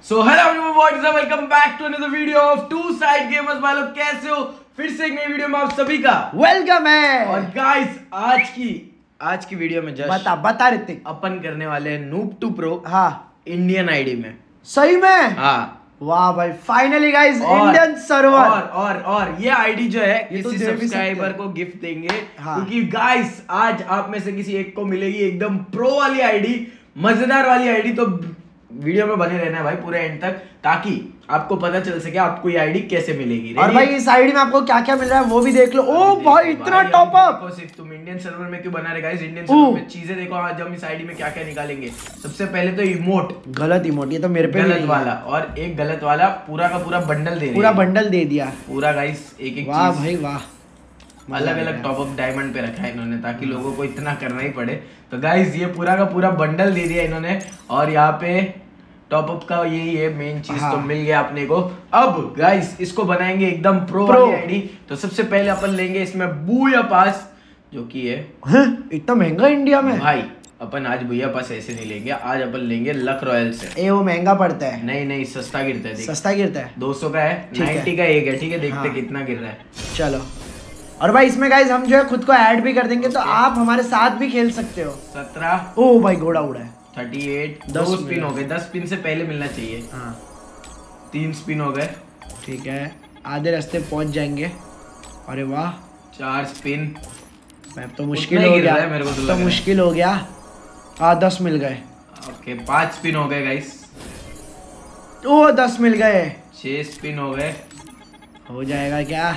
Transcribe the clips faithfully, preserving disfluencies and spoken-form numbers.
So hello what's up, welcome back to another video of Two Side Gamers. भाई लोग कैसे हो? फिर से एक नई वीडियो में आप सभी का वेलकम है। और गाइस आज की आज की वीडियो में जस्ट बता बता ऋतिक अपन करने वाले हैं नूब टू प्रो। हाँ इंडियन आईडी में। सही में? हाँ वाह भाई, फाइनली गाइस इंडियन सर्वर। और और और ये आईडी जो है ये किसी तो सब्सक्राइबर को गिफ्ट देंगे। हाँ। क्योंकि गाइस आज आप में से किसी एक को मिलेगी एकदम प्रो वाली आईडी, मजेदार वाली आईडी। तो वीडियो में बने रहना है भाई पूरे एंड तक, ताकि आपको पता चल सके आपको ये आईडी कैसे मिलेगी। और भाई इस आईडी में आपको क्या क्या मिल रहा है वो भी देख लो। ओ भाई इतना टॉप अप। सिर्फ तुम इंडियन सर्वर में क्यों बना रहे गाइस? इंडियन सर्वर में चीजें देखो आज हम इस आईडी में क्या क्या निकालेंगे। सबसे पहले तो इमोट, गलत इमोट, ये तो मेरे पे गलत वाला, और एक गलत वाला पूरा का पूरा बंडल दे पूरा बंडल दे दिया पूरा गाइस। एक एक वाह भाई वाह, अलग अलग टॉप अप डायमंड पे रखा है इन्होंने, ताकि लोगों को इतना करना ही पड़े। तो गाइस ये पूरा का पूरा बंडल दे दिया इन्होंने। और यहाँ पे टॉप अप का यही है मेन चीज। हाँ। तो मिल गया अपने को। अब गाइस इसको बनाएंगे एकदम प्रो, प्रो। वाली आईडी। तो सबसे पहले अपन लेंगे इसमें बूया पास, जो कि है इतना महंगा इंडिया में भाई। अपन आज भैया पास ऐसे नहीं लेंगे, आज अपन लेंगे लक रॉयल से। ए वो महंगा पड़ता है? नहीं नहीं सस्ता गिरता है। सस्ता गिरता है, दो सौ का है, नाइन्टी का एक है। ठीक है, देखते कितना गिर रहा है। चलो। और भाई इसमें गाइस हम जो है खुद को ऐड भी कर देंगे, तो आप हमारे साथ भी खेल सकते हो। सत्रह ओ भाई घोड़ा उड़ा है। थर्टी एट, दो स्पिन हो गए। दस स्पिन से पहले मिलना चाहिए। हाँ तीन स्पिन हो गए। ठीक है, आधे रास्ते पहुंच जाएंगे। अरे वाह, चार स्पिन। मैं तो मुश्किल हो गया मेरे को तो, तो मुश्किल हो गया। हाँ दस मिल गए। ओके पांच स्पिन हो गए गाइस। ओ दस मिल गए। छह स्पिन हो गए। हो जाएगा क्या?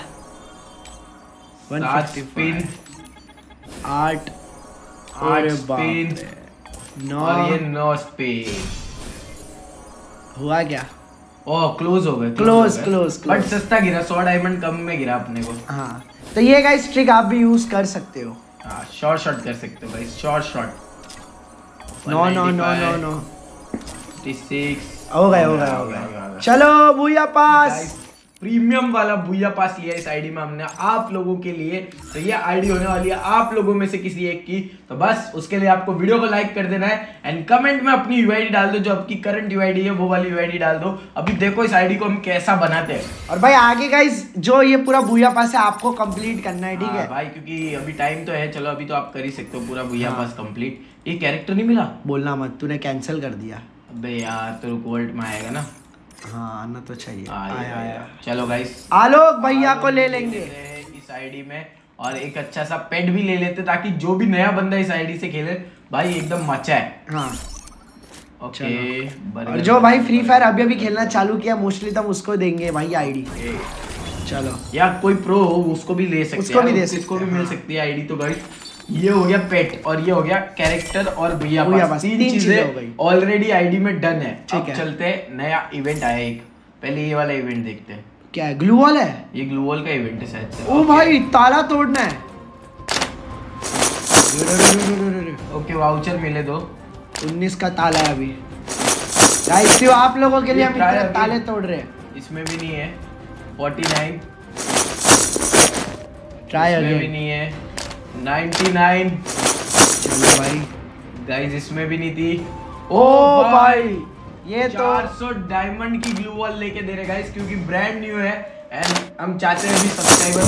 सात स्पिन, आठ, आठ स्पिन, नौ, और ये नौ स्पिन। हुआ क्या? ओह क्लोज हो गए। क्लोज क्लोज बट सस्ता गिरा, सौ डायमंड कम में गिरा अपने को। हाँ तो ये गाइस ट्रिक आप भी यूज कर सकते हो। हाँ शॉर्ट शॉट कर सकते हो guys, short shot. No no no no no छत्तीस हो गए हो गए हो गए। चलो भूया पास। प्रीमियम वाला भूया पास लिया इस आईडी में हमने आप लोगों के लिए। तो ये आईडी होने वाली है आप लोगों में से किसी एक की। तो बस उसके लिए आपको वीडियो को लाइक कर देना है एंड कमेंट में अपनी यूआईडी डाल दो, जो आपकी करंट यूआईडी है वो वाली यूआईडी डाल दो। अभी देखो इस आईडी को हम कैसा बनाते हैं। और भाई आगे गाइस जो ये पूरा भूया पास है आपको कंप्लीट करना है, ठीक है भाई? क्योंकि अभी टाइम तो है। चलो अभी तो आप कर ही सकते हो पूरा भूया पास कंप्लीट। ये कैरेक्टर नहीं मिला, बोलना मत, तूने कैंसिल कर दिया। अबे यार तो वोल्ट में आएगा ना। हाँ आना तो चाहिए। आया आया। चलो गाइस आलोक भैया को ले लेंगे इस आईडी में, और एक अच्छा सा पेट भी ले लेते, ताकि जो भी नया बंदा इस आईडी से खेले भाई एकदम मचा है। हाँ ओके। और जो भाई फ्री फायर अभी अभी खेलना चालू किया मोस्टली तब उसको देंगे भाई आईडी। चलो या कोई प्रो हो उसको भी ले सकते उसको भी दे सकते, उसको भी मिल सकती है आईडी। तो गाइस ये हो गया पेट, और ये हो गया कैरेक्टर और भैया पास। तीन चीजें ऑलरेडी आईडी में डन है। अब चलते हैं, नया इवेंट आया एक। पहले ये वाला इवेंट देखते हैं। क्या है? ग्लू वॉल है? ये ग्लू वॉल का इवेंट है शायद से। ओ भाई ताला तोड़ना है। ओके वाउचर मिले दो। उन्नीस का ताला है अभी गाइस, तो आप लोगों के लिए हम इतने ताले तोड़ रहे हैं। इसमें भी नहीं है। उनचास ट्राई अगेन। भी नहीं है। निन्यानवे। चलो भाई गाइस इसमें भी नहीं थी। ओ भाई ये तो चार सौ डायमंड की ग्लू वॉल लेके दे रहे गाइस, क्योंकि ब्रांड न्यू है एंड हम चाहते हैं भी सब्सक्राइबर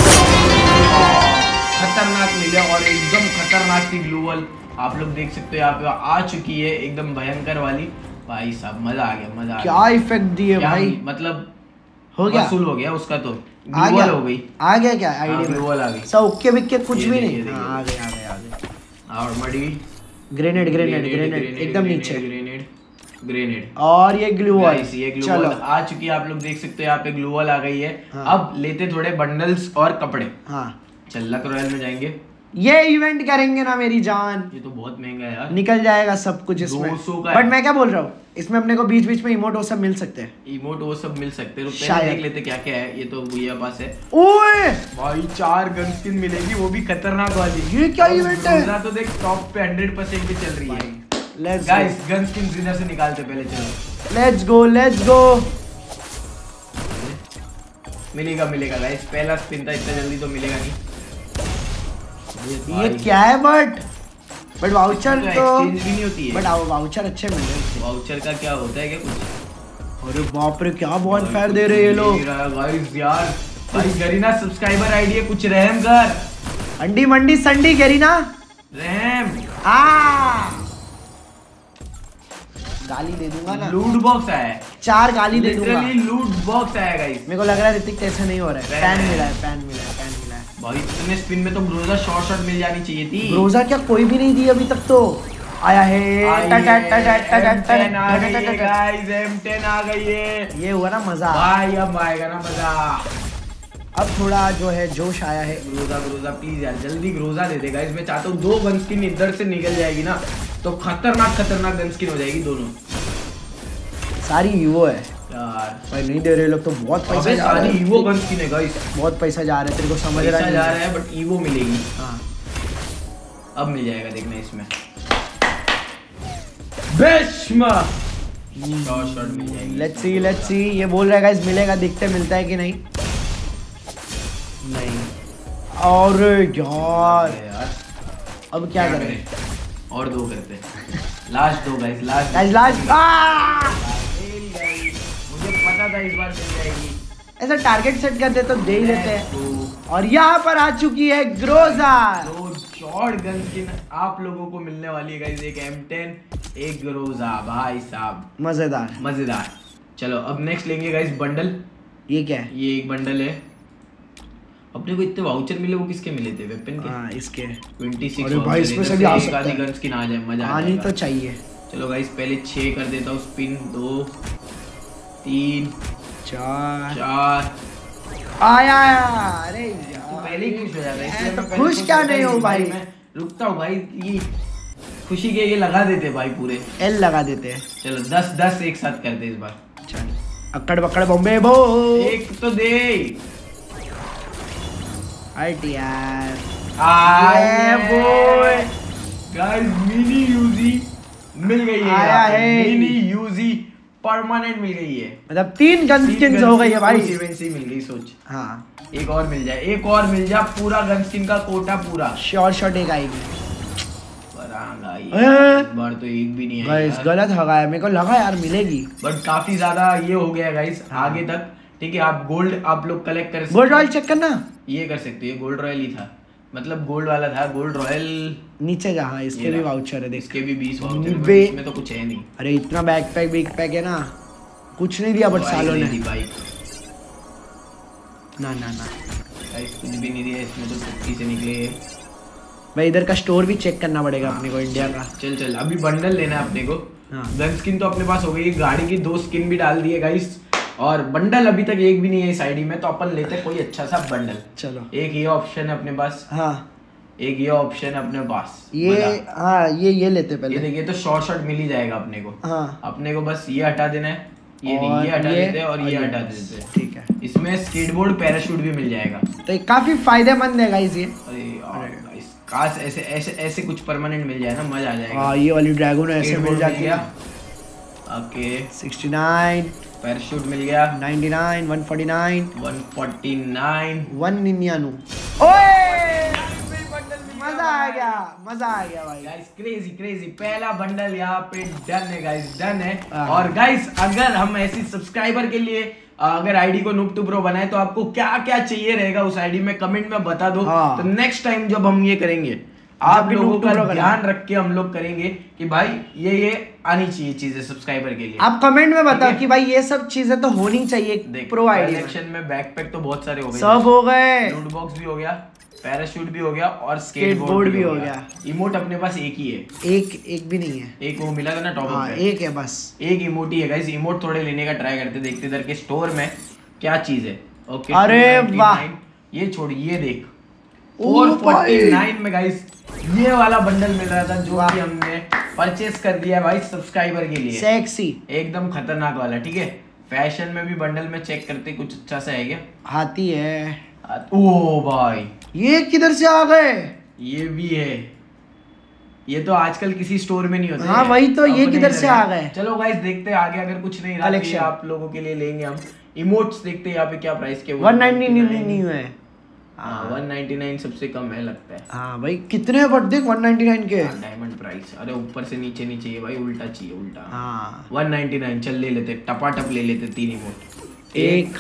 खतरनाक मिले। और एकदम खतरनाक सी ग्लू वॉल आप लोग देख सकते हो यहाँ पे आ चुकी है, एकदम भयंकर वाली। भाई साहब मजा आ गया, मजा आ गया। क्या इफेक्ट दिए भाई, मतलब हो गया, वसूल हो गया उसका। तो आ गया हो गई, आ गया क्या आईडी में? ग्लू वॉल आ गई। सब ओके बिक्के कुछ भी नहीं। हाँ, आ गए आ गए आ गए। और मड़ी ग्रेनेड ग्रेनेड ग्रेनेड एकदम नीचे। ग्रेनेड ग्रेनेड और ये ग्लू वॉल। ये ग्लू वॉल आ चुकी है, आप लोग देख सकते हो यहाँ पे ग्लू वॉल आ गई है। हाँ। अब लेते थोड़े बंडल्स और कपड़े। हाँ चल लक रॉयल में जाएंगे। ये इवेंट करेंगे ना मेरी जान। ये तो बहुत महंगा है यार। निकल जाएगा सब कुछ इसमें। बट मैं क्या बोल रहा हूँ, इसमें अपने को बीच बीच में इमोट वो सब मिल सकते हैं। इमोट वो सब मिल सकते हैं। पहले देख लेते क्या क्या है। ये तो भैया पास है। ओए भाई चार गन स्किन मिलेगी, वो भी खतरनाक वाली। ये क्या इवेंट है? तो देख टॉप पे हंड्रेड परसेंट भी चल रही है। लेट्स गाइस गन स्किन इधर से निकालते पहले। चलो लेट्स गो लेट्स गो। मिलेगा मिलेगा गाइस, पहला स्पिन था, इतना जल्दी तो मिलेगा नहीं। ये क्या है? बट बट वाउचर तो एक्सचेंज भी नहीं होती है। बट वाउचर अच्छे मिल रहे हैं। वाउचर का क्या होता है क्या कुछ? अरे बाप रे क्या बॉन फायर दे रहे ये लोग। गाइस यार भाई गरीना सब्सक्राइबर आईडी है, कुछ रहम कर। अंडी मंडी संडी गरीना रहम। आ गाली दे दूंगा ना। लूट बॉक्स आया है, चार गाली दे दूंगा। लिटरली लूट बॉक्स आया गाइस। मेरे को लग रहा है ऋतिक ऐसा नहीं हो रहा है। पैन मिला है, पैन मिला है, पैन मिला है। भाई इतने स्पिन में तो ग्रोजा शॉर्ट शॉट मिल जानी चाहिए थी। ग्रोजा क्या कोई भी नहीं दी अभी तक तो। आया है एम टेन आ गई है गाइस, एम टेन आ गई है। ये हुआ ना मजा भाई, अब आएगा ना मजा। अब थोड़ा जो है जोश आया है। ग्रोजा ग्रोजा प्लीज यार जल्दी ग्रोजा दे दे गाइस। मैं चाहता हूँ दो गन स्किन इधर से निकल जाएगी ना तो खतरनाक खतरनाक गन स्किन हो जाएगी दोनों। सारी ईवो है यार भाई, नहीं दे रहे लोग तो बहुत पैसा जा रहा है। सारी ईवो गन स्किन है गाइस, बहुत पैसा जा रहा है, तेरे को समझ रहा है। जा रहा है बट ईवो मिलेगी। हाँ अब मिल जाएगा देखना इसमें। बेशमा शॉट शॉट मिल जाएगी। Let's see let's see. ये बोल रहा है गाइस मिलेगा, देखते मिलता है कि नहीं। नहीं और यार यार अब क्या क्या करें? करें? और दो करते हैं। लास्ट दो गाइस, लास्ट गाइस लास्ट। आ मुझे पता था इस बार मिल जाएगी। ऐसा टारगेट सेट करते तो दे ही लेते हैं। तो और यहाँ पर आ चुकी है ग्रोजा। दो शॉर्ट गन स्किन आप लोगों को मिलने वाली है गाइस, एक एम टेन एक ग्रोजा। भाई साहब मजेदार मजेदार। चलो अब नेक्स्ट लेंगे गाइस बंडल। ये क्या है? ये एक बंडल है। अपने को इतने वाउचर मिले, वो किसके मिले थे? वेपन के। हाँ इसके छब्बीस अरे भाई इसमें से भी आ सकता है। गन स्किन आ जाए मजा आ आनी जाएगा। तो चाहिए। चलो गाइस पहले छह कर देता हूँ स्पिन। दो तीन चार चार आया अरे यार तो पहले ही खुश हो जाता है, इसलिए मैं तो मैं पहले खुश क्या नहीं हूँ भाई। मैं रुकता हूँ भाई, ये खुशी के ये लगा देते भाई पूरे। एल लगा देते हैं। चलो दस दस एक साथ करते इस बार। चल अक्कड़ बक्कड़ बॉम्बे बो। एक तो दे हट यार। आए बोय गाइस मिनी यूजी मिल गई है। आया है। मिनी यूजी परमानेंट मिल गई है। मतलब तीन गन स्किन्स हो गई है भाई। सेवन सी मिल गई सोच। हाँ एक और मिल जाए, एक और मिल जाए, पूरा गन स्किन का कोटा पूरा। शॉर्ट शॉट एक आएगी। बरांगा ये हैं? इस बार तो एक भी नहीं आई गाइस यार। गलत हगाया, मेरे को लगा यार मिलेगी। बट काफी ज्यादा ये हो गया गाइस हाँ। आगे तक। ठीक है आप गोल्ड आप लोग कलेक्ट कर सकते गोल्ड रॉयल हैं। चेक करना। ये कर सकते हैं, गोल्ड रॉयल ही था, मतलब गोल्ड वाला था। गोल्ड रॉयल नीचे जा। हाँ इसके ये भी रहा। वाउचर है देख। इसके भी बीस वाउचर बे- है, इसमें तो कुछ है नहीं। अरे इतना बैकपैक बैकपैक है ना, कुछ नहीं दिया बट बाइक सालों नहीं ने। दी बाइक। ना ना ना गाइस कुछ भी नहीं दिया इसमें, तो छुट्टी से निकले ये। भाई इधर का स्टोर भी चेक करना पड़ेगा अपने को, इंडिया का। चल चल अभी बंडल लेना है अपने को। हाँ। गन स्किन तो अपने पास हो गई, गाड़ी की दो स्किन भी डाल दी है गाइस। और बंडल अभी तक एक भी नहीं है इस आईडी में, तो अपन लेते हैं कोई अच्छा सा बंडल। चलो एक ये ऑप्शन है अपने पास, हाँ एक ये ऑप्शन है अपने पास। ये मजा। हाँ ये ये लेते ये पहले। देखिए तो शॉर्ट शॉट मिल ही जाएगा अपने को। हाँ अपने को बस ये हटा देना है, ये और नहीं, ये हटा ये- देते हैं और ये और ये हटा बस। देते हैं। ठीक है, इसमें स्केटबोर्ड पैराशूट भी मिल जाएगा। तो ये काफी फायदेमंद है गाइस ये। अरे यार guys, काश ऐसे ऐसे ऐसे कुछ परमानेंट मिल जाए ना, मजा आ जाएगा। हाँ ये वाली ड्रैगन ऐसे मिल जाती है। ओके सिक्सटी नाइन, पैराशूट मिल गया। Ninety nine, one forty nine, one forty nine. One निन्यानवे। ओए मजा आ गया, मजा आ गया भाई। गाइस क्रेजी क्रेजी पहला बंडल यहाँ पे डन है गाइस, डन है। हाँ। और गाइस अगर हम ऐसी सब्सक्राइबर के लिए अगर आईडी को नूब टू प्रो बनाए तो आपको क्या क्या चाहिए रहेगा उस आईडी में कमेंट में बता दो। हाँ। तो नेक्स्ट टाइम जब हम ये करेंगे आप भी लोगों Noob to का Pro करेंगे। ध्यान रख के हम लोग करेंगे कि भाई ये ये आनी चाहिए चीजें सब्सक्राइबर के लिए। आप कमेंट में ठीक बताओ है? कि भाई ये सब चीजें तो होनी चाहिए देख प्रो आईडी में। कलेक्शन में बैकपैक तो बहुत सारे हो गए, सब हो गए। लूट बॉक्स भी हो गया, पैराशूट भी हो गया और Skateboard स्केटबोर्ड भी भी हो हो गया। इमोट अपने पास एक ही है, एक एक भी नहीं है। एक वो मिला था ना टॉप हाँ अप एक है बस। एक इमोटी है गाइस। इमोट थोड़े लेने का ट्राई करते, देखते इधर के स्टोर में क्या चीज है। ओके अरे वाह। ये छोड़, ये देख ओ फोर फोर्टी भाई। नाइन में गाइस ये वाला बंडल मिल रहा था जो वाह। कि हमने परचेस कर दिया है भाई सब्सक्राइबर के लिए। सेक्सी एकदम खतरनाक वाला। ठीक है फैशन में भी बंडल में चेक करते कुछ अच्छा सा है क्या। हाथी है। ओ भाई ये किधर से आ गए? ये भी है, ये तो आजकल किसी स्टोर में नहीं होते। हाँ, वही तो, ये अपने किधर इधर से है। आ गए? चलो गाइस देखते हैं आगे, अगर कुछ नहीं रहा तो ये Collection। आप लोगों के लिए लेंगे हम। इमोट्स देखते हैं यहाँ पे क्या प्राइस के वन नाइनटी नहीं है। हाँ वन नाइन्टी नाइन सबसे कम है लगता है। हाँ भाई कितने बढ़ते वन नाइन्टी नाइन के डायमंड प्राइस। अरे ऊपर से नीचे नहीं चाहिए भाई, उल्टा चाहिए उल्टा। हाँ वन नाइन्टी नाइन चल ले लेते, टपाटप ले लेते तीन इमोट। एक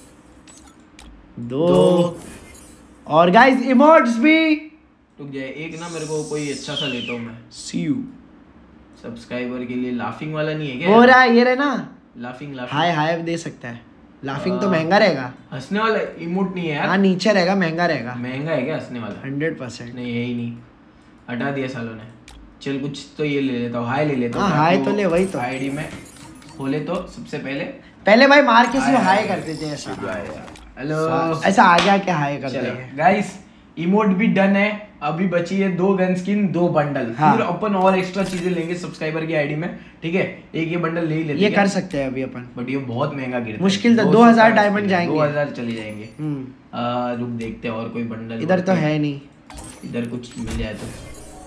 दो, दो। और गाइस इमोट्स भी रुक जाए, एक ना मेरे को कोई अच्छा सा लेता हूँ मैं। सी यू सब्सक्राइबर के लिए लाफिंग वाला नहीं है क्या? हो रहा है ये रहे ना, लाफिंग लाफिंग हाय हाय दे सकता है। लाफिंग तो महंगा रहेगा, हंसने वाला इमोट नहीं है यार। हाँ नीचे रहेगा, महंगा रहेगा। महंगा है क्या हंसने वाला? हंड्रेड परसेंट नहीं है ही नहीं, हटा दिया सालों ने। चल कुछ तो ये ले लेता हूँ, हाय ले लेता हूँ। हाँ हाय तो ले, वही तो आईडी में खोले तो सबसे पहले पहले भाई मार के सिर्फ हाय करते थे ऐसा। हेलो ऐसा आगे आके हाय करते हैं। गाइस इमोट भी डन है, अभी बची है दो गन स्किन दो बंडल। हाँ। फिर अपन और एक्स्ट्रा चीजें लेंगे सब्सक्राइबर की आईडी में, ठीक है। एक ये बंडल ले ही लेते ये क्या? कर सकते हैं अभी अपन, बट ये बहुत महंगा गिरता है, मुश्किल तो दो हजार डायमंड जाएंगे, दो हजार चले जाएंगे। हम्म आ, रुक देखते हैं और कोई बंडल इधर तो है नहीं, इधर कुछ मिल जाए तो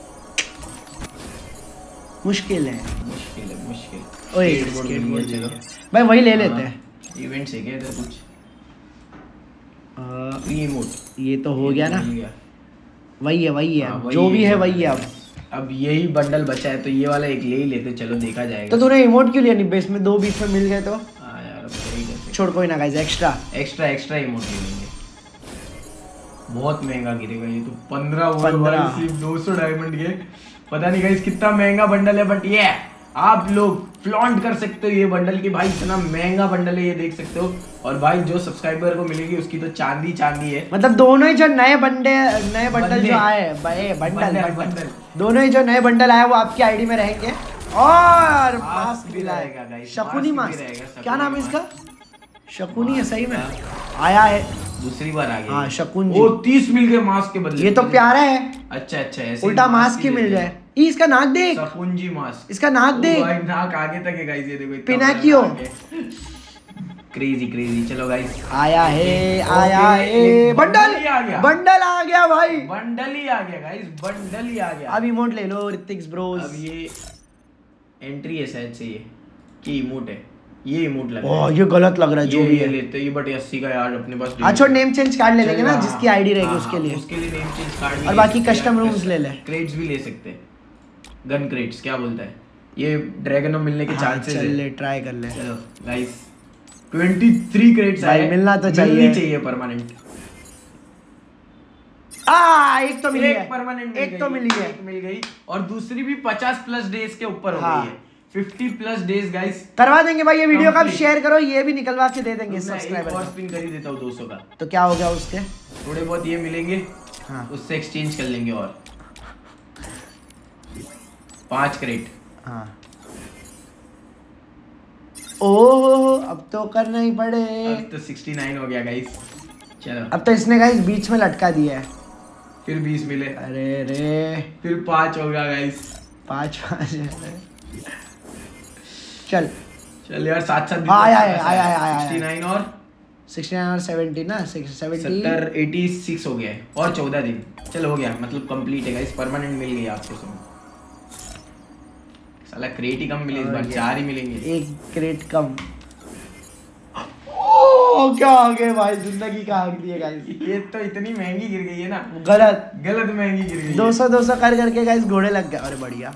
मुश्किल है, मुश्किल है मुश्किल। ओए Skateboard मिल गया, चलो भाई वही ले लेते हैं। इवेंट्स है क्या इधर कुछ? आ, फ्री इमोट ये तो हो गया ना, वही है वही है, हाँ, वही जो भी है है, वही है। अब अब यही बंडल बचा है तो ये वाला एक ले ही लेते, चलो देखा जाएगा। तो तूने इमोट क्यों लिया नहीं बेस में, दो बीच में मिल गए तो हाँ यार अब सही करते, छोड़ कोई ना guys, extra extra extra emote ले लेंगे। बहुत महंगा गिरेगा ये तो, पंद्रह पंद्रह सिर्फ दो सौ डायमंड के। पता नहीं गाइस कितना महंगा बंडल है, बट ये आप लोग फ्लॉन्ट कर सकते हो ये बंडल की, भाई इतना महंगा बंडल है ये, देख सकते हो। और भाई जो सब्सक्राइबर को मिलेगी उसकी तो चांदी चांदी है। मतलब दोनों ही जो नए बंडे नए बंडल बंडे। जो आए बंडल बंडल, बंडल बंडल। दोनों ही जो नए बंडल आए वो आपकी आईडी में रहेंगे। और मास्क मास्क भी भी रहेगा लाएगा, guys, शकुनी मास्क भी मास्क, रहेगा, क्या नाम है शकुनी इसका? शकुनी है सही में आया है, दूसरी बार आ गया। हाँ शकुन जी। वो तीस मिल गए मास्क के बदले। ये तो प्यारा है, अच्छा अच्छा ऐसे उल्टा मास्क ही मिल जाए। ई इसका नाक देख, शकुंजी मास्क, इसका नाक ओ देख, भाई नाक आगे तक है गाइस, ये देखो इतना पिनाकियो। बड़ा नाक है। Crazy crazy. चलो गाइस आया है ओके, आया है एक बंडल, ही आ गया, बंडल आ गया भाई, बंडल ही आ गया गाइस, बंडल ही आ गया। अब इमोट ले लो ऋतिक्स ब्रोस। अब ये एंट्री है शायद से, ये की इमोट है, ये इमोट लग रहा ओह है। ये गलत लग रहा है जो ये भी ये है। लेते ये बट अस्सी का यार अपने पास। अच्छा नेम चेंज कार्ड ले लेंगे ना, चलेगा, जिसकी आईडी रहेगी हाँ, उसके लिए, उसके लिए नेम चेंज कार्ड और बाकी कस्टम रूम्स ले ले, क्रेट्स भी ले सकते हैं, गन क्रेट्स क्या बोलता है ये, ड्रैगन मिलने के हाँ, चांसेस चल है। ले ट्राई कर ले। चलो गाइस तेईस क्रेट्स भाई, आए, मिलना तो चाहिए। मिलनी चाहिए परमानेंट। आ एक तो मिली एक है, परमानेंट एक तो मिली है, एक मिल गई, और दूसरी भी पचास प्लस डेज के ऊपर हो हाँ। गई है, पचास प्लस डेज गाइस। करवा देंगे भाई, ये वीडियो का Complete। शेयर करो, ये भी निकलवा के दे देंगे मैं एक और सब्सक्राइबर। स्पिन कर ही देता हूँ दो सौ का, तो क्या हो गया उसके, थोड़े बहुत ये मिलेंगे, हाँ उससे एक्सचेंज कर लेंगे। और पांच क्रेट, हाँ ओह अब तो करना ही पड़े। अब तो उनहत्तर हो गया गाइस। चलो अब तो इसने गाइस बीच में लटका दिया है, फिर बीस मिले, अरे रे फिर पांच हो गया गाइस। पाँच पाँच चल चल यार साथ साथ हाँ, आया है, आया है, आया है। उनहत्तर और सिक्सटी नाइन और सेवेंटी ना, सेवेंटी सत्तर छियासी हो गया है, और चौदह दिन। चल हो गया, मतलब कंप्लीट है गाइस, परमानेंट मिल गई आपको सब। साला क्रेट ही कम मिले इस बार, चार ही मिलेंगे। एक क्रेट कम। ओ क्या आ गए भाई, जिंदगी का आग दिए गाइस। ये तो इतनी महंगी गिर गई है ना, गलत गलत महंगी गिर गई है। दो सौ दो सौ कर करके गाइस घोड़े लग गए। अरे बढ़िया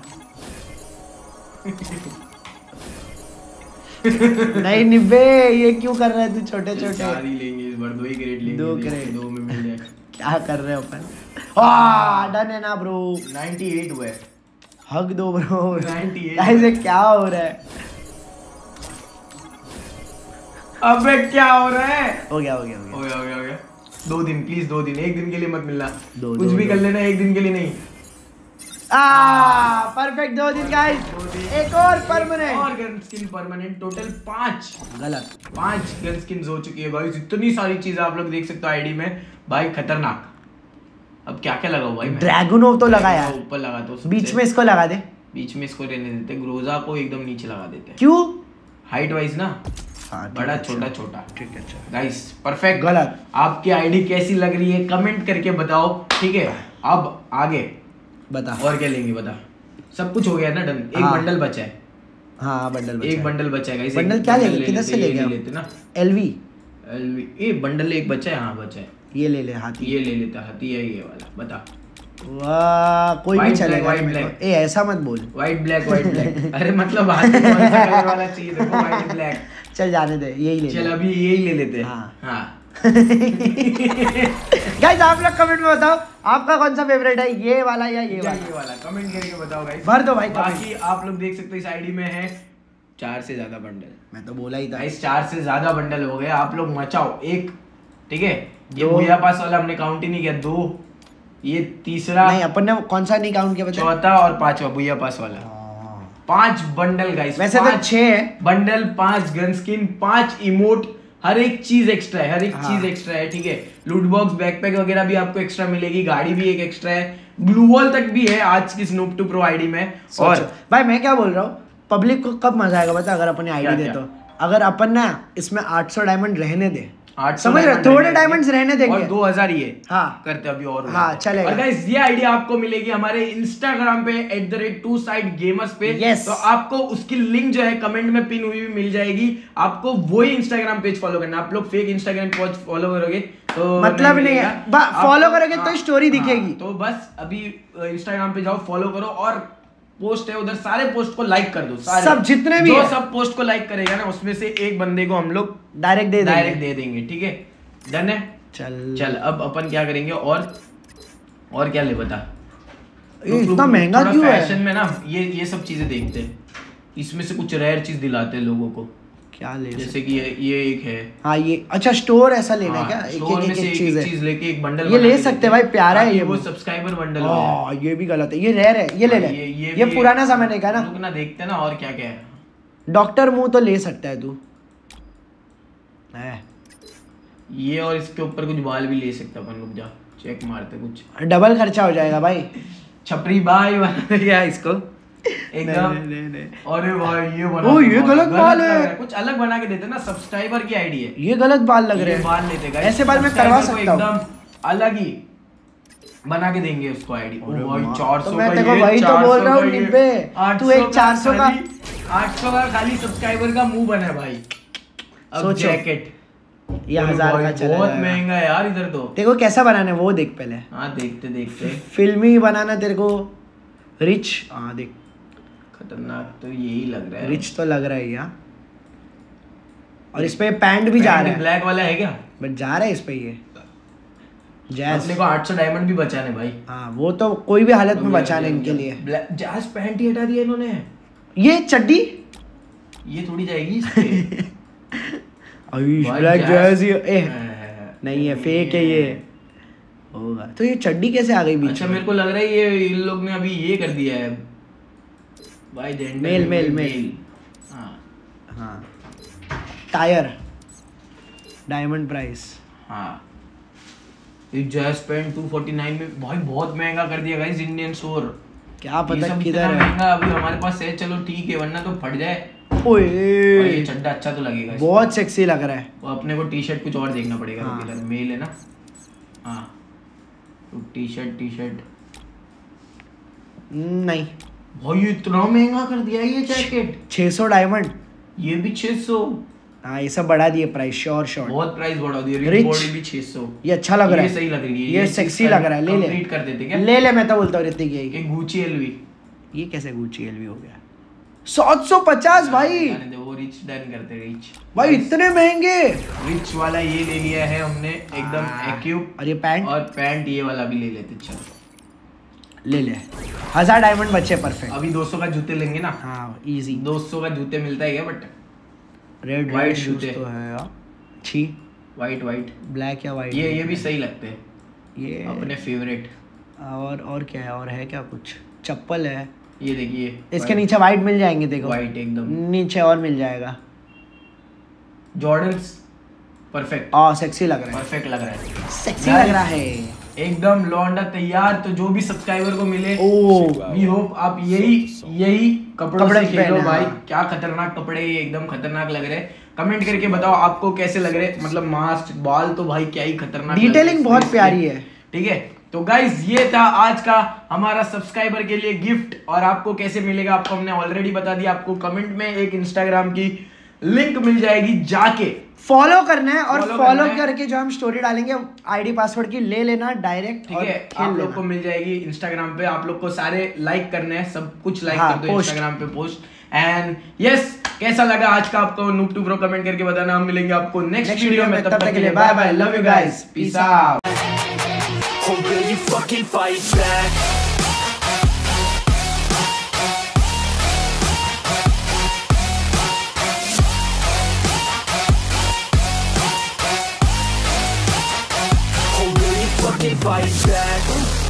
नहीं निब्बे, ये क्यों कर रहे हैं तू छोटे छोटे? चार ही लेंगे इस बार, दो ही क्रेट लेंगे, दो देखते क्रेट। दो में मिल जाए। क्या कर रहे हो अपन? आ डन है ना ब्रो, अट्ठानवे हुआ है, हग दो ब्रो। अट्ठानवे गाइस ये क्या हो रहा है? अबे क्या हो रहा है? हो गया हो गया हो हो गया गया हो गया हो गया। दो दिन प्लीज, दो दिन, एक दिन के लिए मत मिलना, दो- कुछ दो- भी दो। कर लेना, एक दिन के लिए नहीं। आ परफेक्ट दो दिन गाइस, दो दिन। एक और परमानेंट। और गन स्किन परमानेंट, टोटल पांच गलत पांच गन स्किन हो चुकी है गाइस। इतनी सारी चीजें आप लोग देख सकते हो आईडी में भाई, खतरनाक। अब क्या क्या लगाऊं भाई मैं? ड्रैगनो तो लगा यार, ऊपर लगा दो, बीच में इसको लगा दे। बीच में इसको रहने देते, ग्रोजा को एकदम नीचे लगा देते, क्यों? हाइट वाइज ना, हाँ, ठीक बड़ा है, छोटा अच्छा। छोटा। ठीक है अच्छा। Guys perfect. गलत। आपकी आईडी कैसी लग रही है कमेंट करके बताओ, ठीक है। अब आगे बता। और क्या लेंगे बता, सब कुछ हो गया ना डन। एक हाँ। बंडल बचा है, हाँ बंडल बचा एक है। बंडल बचा है गाइस। बंडल क्या लेंगे? किधर से ले गए? लेते ना एलवी एलवी, ये बंडल एक बचा है, हाँ बचा है। ये ले ले हाथी। ये ले लेता हाथी है ये वाला, बता। वाह कोई भी White चलेगा। black, white black। ए ऐसा मत बोल। व्हाइट ब्लैक व्हाइट ब्लैक अरे मतलब हाथी कौन सा कलर वाला चाहिए देखो, व्हाइट ब्लैक। चल जाने दे, यही ले चल ले। अभी यही ले लेते हैं। हाँ। हाँ गाइस आप लोग कमेंट में बताओ आपका कौन सा फेवरेट है, ये वाला या ये या वाला? ये वाला कमेंट करके बताओ गाइस। भर दो भाई comment। बाकी आप लोग देख सकते हो इस आईडी में है चार से ज्यादा बंडल। मैं तो बोला ही था। गाइस चार से ज्यादा बंडल हो गए, आप लोग मचाओ। एक ठीक है, ये दो। भूया पास वाला हमने काउंट ही नहीं किया। दो, ये तीसरा, नहीं अपन ने कौन सा नहीं काउंट किया बता? चौथा और पांचवा भूया पास वाला। हाँ। पांच बंडल गाइस। वैसे तो छह है। बंडल, पांच गन स्किन, पांच इमोट, हर एक चीज एक्स्ट्रा है, हर एक हाँ। चीज एक्स्ट्रा है। ठीक है, लूट बॉक्स, बैकपैक वगैरह भी आपको एक्स्ट्रा मिलेगी, गाड़ी भी एक एक्स्ट्रा है, ग्लू वॉल तक भी है आज की स्नूप टू प्रो आईडी में। और भाई मैं क्या बोल रहा हूँ, पब्लिक को कब मजा आएगा बता, अगर अपन आईडी क्या, दे क्या? तो अगर अपन ना इसमें आठ सौ डायमंड रहने दे, आठ सौ समझ रहे, diamond थोड़े रहने डायमंड्स रहने देंगे और दो हज़ार ये हाँ करते अभी और हाँ, बढ़ाते। चलेगा। और गाइस ये आईडी आपको मिलेगी हमारे इंस्टाग्राम पे at the rate Two Side Gamers पे। Yes। तो आपको उसकी लिंक जो है कमेंट में पिन हुई भी मिल जाएगी, आपको वही इंस्टाग्राम पेज फॉलो करना। आप लोग फेक इंस्टाग्राम पेज फॉलो करोगे तो मतलब नहीं है, फॉलो करोगे तो स्टोरी दिखेगी। तो बस अभी इंस्टाग्राम पे जाओ, फॉलो करो और पोस्ट है उधर, सारे पोस्ट को लाइक कर दो, सारे सब जितने भी जो है। सब पोस्ट को लाइक करेगा ना उसमें से एक बंदे को हम लोग डायरेक्ट दे देंगे। डायरेक्ट दे देंगे। ठीक है, डन है। चल चल अब अपन क्या करेंगे, और और क्या ले बता। ये इतना महंगा क्यों है? फैशन में ना ये ये सब चीजें देखते हैं, इसमें से कुछ रेयर चीज दिलाते हैं लोगों को। क्या ले जैसे कि ये ये एक है। हाँ ये अच्छा स्टोर ऐसा लेना है हाँ, क्या? एक स्टोर एक में एक से एक एक चीज एक है। चीज लेके एक बंडल ये बना ले के सकते देते हैं भाई, प्यारा है ताकि ये। वो सब्सक्राइबर बंडल हो जाए। हाँ ये भी गलत है, ये रेयर है, ये ले ले। ये ये ये भी- पुराना जमाने का है ना। रुक ना, देखते हैं ना और क्या क्या है। डॉक्टर मुंह तो ले सकता है तू है। ये और इसके ऊपर कुछ बाल भी ले सकते अपन, रुक जा चेक मारते कुछ। डबल खर्चा हो जाएगा भाई। छपरी बाई बना दिया इसको एकदम। नहीं, नहीं, नहीं। अरे भाई ये बना ओ, दो ये बाल। गलत बाल लग है। रहा कुछ अलग बना के देते ना, सब्सक्राइबर की आईडी है। ये गलत बाल लग रहे ये हैं। बाल लेते guys। ऐसे बाल मैं करवा सब्सक्राइबर सकता को हूँ। एकदम अलग ही बना के देंगे उसको आईडी। अरे भाई वाह। चार सौ तो मैं का देखो ये, वही तो चार बोल सौ रहा हूँ, का ये, निब्बे। आठ तू सौ एक चार सौ का- खाली- आठ सौ का खाली सब्सक्राइबर का मुंह बना है भाई। अब सोचो। जैकेट ये हजार का चला बहुत जाएगा। महंगा है यार इधर तो। तेरे को कैसा बनाना है वो देख पहले। हाँ देखते देखते फिल्मी बनाना तेरे को, रिच। हाँ देख खतरनाक तो यही लग रहा है। रिच तो लग रहा है यार। और इस पे पैंट भी जा रहा है, ब्लैक वाला है क्या? बट जा रहा है इस पे ये जैस। अपने को आठ सौ डायमंड भी बचाने भाई। हाँ वो तो कोई भी हालत में बचाने इनके लिए। ब्लैक जैस पैंट ही हटा दिया इन्होंने। ये चड्डी ये थोड़ी जाएगी इस पे। आयुष भाई ब्लैक जैस- जैस ये ए है। नहीं है, फेक है ये। होगा तो ये चड्डी कैसे आ गई बीच अच्छा में? मेरे को लग रहा है ये इन लोग ने अभी ये कर दिया है भाई, जेंडर मेल, मेल, मेल। हाँ हाँ टायर डायमंड प्राइस। हाँ ये जैस पैंट टू फोर्टी नाइन में भाई बहुत महंगा कर दिया गाइस इंडियन स्टोर। क्या ये पता सब किधर इतना है। महंगा अभी हमारे पास है, चलो ठीक है वरना तो फट जाए। ओए और ये चड्डा अच्छा तो लगेगा इसमें। बहुत सेक्सी लग रहा है। वो अपने को टी शर्ट कुछ और देखना पड़ेगा। हाँ। रुक इधर मेल है ना। हाँ तो टी शर्ट टी शर्ट नहीं भाई ये इतना महंगा कर दिया ये जैकेट। छह सौ डायमंड। ये भी छह सौ। हाँ ये सब बढ़ा दिए प्राइस, श्योर श्योर। बहुत प्राइस बढ़ा दिया। Rich। रिच बॉडी भी छह सौ। ये अच्छा लग रहा ये है, सही लग रही है। ये सेक्सी लग रहा है। ले ले कंप्लीट कर देते क्या? ले ले, मैं तो बोलता हूँ ऋतिक यही। ये गुची एलवी। ये कैसे गुच्ची एलवी हो गया? सात सौ पचास भाई। जाने दे, वो रिच डन करते रिच। भाई इतने महंगे। रिच वाला ये ले लिया है हमने एकदम एक्यूब। और ये पैंट और पैंट ये वाला भी ले लेते चलो। ले ले, हजार डायमंड बचे परफेक्ट। अभी दो सौ का जूते लेंगे ना। हाँ इजी। दो सौ का जूते मिलता है क्या? बट रेड White वाइट जूते। शूज तो है यार। छी वाइट वाइट ब्लैक या वाइट। ये ये भी सही लगते हैं ये अपने फेवरेट। और और क्या है, और है क्या कुछ? चप्पल है ये देखिए इसके नीचे, वाइट मिल जाएंगे देखो। वाइट एकदम। नीचे और मिल जाएगा। जॉर्डन्स परफेक्ट आ सेक्सी लग रहा है, परफेक्ट लग रहा है। सेक्सी लग रहा है एकदम लौंडा तैयार। तो जो भी सब्सक्राइबर को मिले ओ वी होप आप यही यही कपड़ों कपड़े से खेलो पहने, भाई। हाँ। क्या खतरनाक कपड़े, ये एकदम खतरनाक लग रहे हैं। कमेंट करके बताओ आपको कैसे लग रहे। मतलब मास्क बाल तो भाई क्या ही खतरनाक लग रहे हैं। डिटेलिंग बहुत प्यारी है। ठीक है तो गाइज ये था आज का हमारा सब्सक्राइबर के लिए गिफ्ट। और आपको कैसे मिलेगा आपको हमने ऑलरेडी बता दिया। आपको कमेंट में एक इंस्टाग्राम की लिंक मिल जाएगी, जाके फॉलो करना है और Follow फॉलो करना है। करके जो हम स्टोरी डालेंगे आईडी पासवर्ड की ले लेना डायरेक्ट, ठीक और है, खेल आप लोग लेना। को मिल जाएगी इंस्टाग्राम पे। आप लोग को सारे लाइक करने हैं, सब कुछ लाइक हाँ, कर दो post। इंस्टाग्राम पे पोस्ट। एंड यस, कैसा लगा आज का आपको नूब टू ब्रो कमेंट करके बताना। हम मिलेंगे आपको नेक्स्ट Next वीडियो video में, में, तब तक के लिए bye bye, love you guys, peace out. Or will you fucking fight back? Or will you fucking fight back?